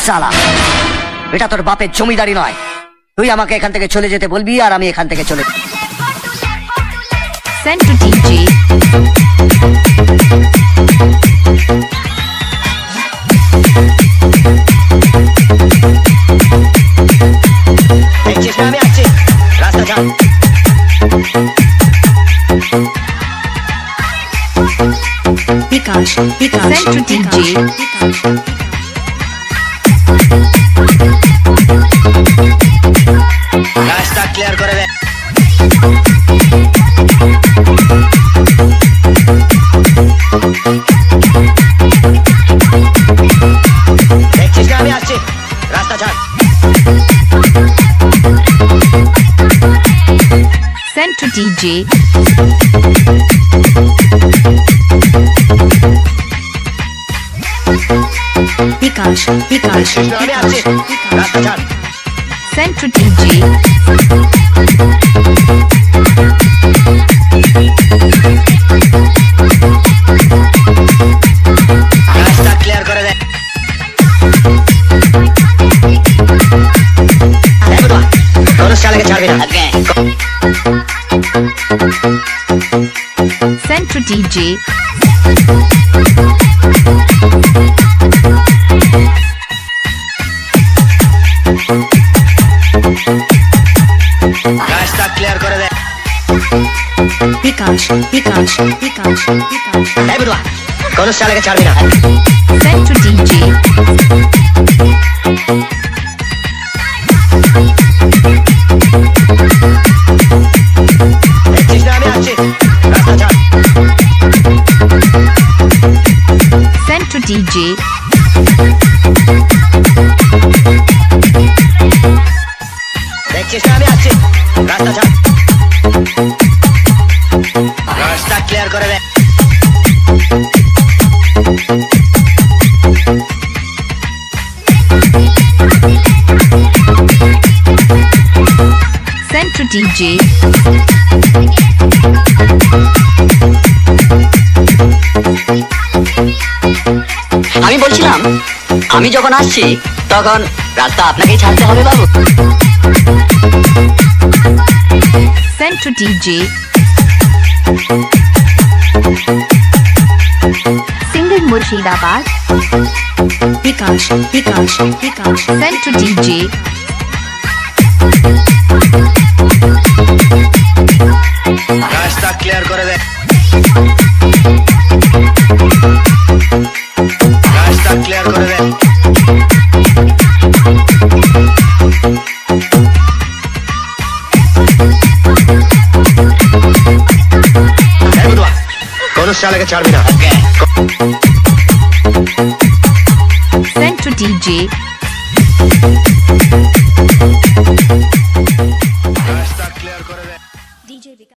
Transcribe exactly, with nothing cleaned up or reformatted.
শালা, এটা তোর বাপের জমিদারি নয়। তুই আমাকে এখান থেকে চলে যেতে বলবি আর আমি এখান থেকে চলে Send to D J. দেখছিস না আমি আসছি, রাস্তা যা। Vikash, Vikash, send to D J. রাস্তা ক্লিয়ার করে দে। দেখছিস না আমি আসছি, রাস্তা ছাড়। Send to D J. Vikash, Vikash, দেখছিস না আমি আসছি, রাস্তা ছাড়। send to D J. রাস্তা ক্লিয়ার করে দে। দেখো তো কোন শালাকে ছাড়বি না। Send to D J. রাস্তা ক্লিয়ার করে দে। Vikash, Vikash, Vikash, Vikash. দেখো তো কোন শালাকে ছাড়বি না। Send to D J. দেখছিস না আমি আসছি, রাস্তা ছাড়। Send to D J. দেখছিস না আমি আসছি, রাস্তা ছাড়। রাস্তা ক্লিয়ার করে দে। Send to D J. আমি বলছিলাম আমি যখন আসছি তখন রাস্তা আপনাকেই ছাড়তে হবে বাবু। Send to D J. Singer Murshidabad. Vikash, Vikash, Vikash. Send to D J. রাস্তা ক্লিয়ার করে দে। রাস্তা ক্লিয়ার করে দে। কোন শালাকে ছাড়বি না। Send to D J.